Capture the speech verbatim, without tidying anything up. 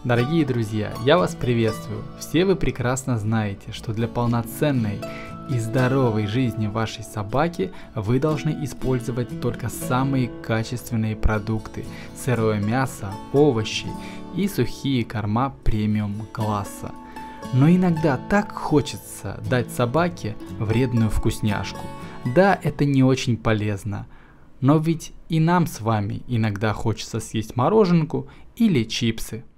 Дорогие друзья, я вас приветствую. Все вы прекрасно знаете, что для полноценной и здоровой жизни вашей собаки вы должны использовать только самые качественные продукты, сырое мясо, овощи и сухие корма премиум класса. Но иногда так хочется дать собаке вредную вкусняшку. Да, это не очень полезно, но ведь и нам с вами иногда хочется съесть мороженку или чипсы.